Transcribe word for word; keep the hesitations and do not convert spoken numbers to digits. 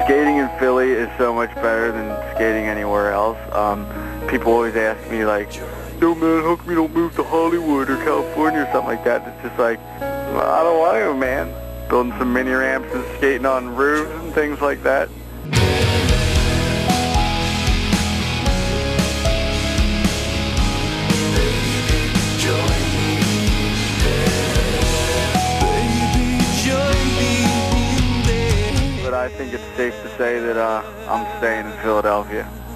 Skating in Philly is so much better than skating anywhere else. Um, people always ask me like, yo man, how come you don't move to Hollywood or California or something like that? It's just like, well, I don't want to, man. Building some mini ramps and skating on roofs and things like that. But I think it's safe to say that uh, I'm staying in Philadelphia.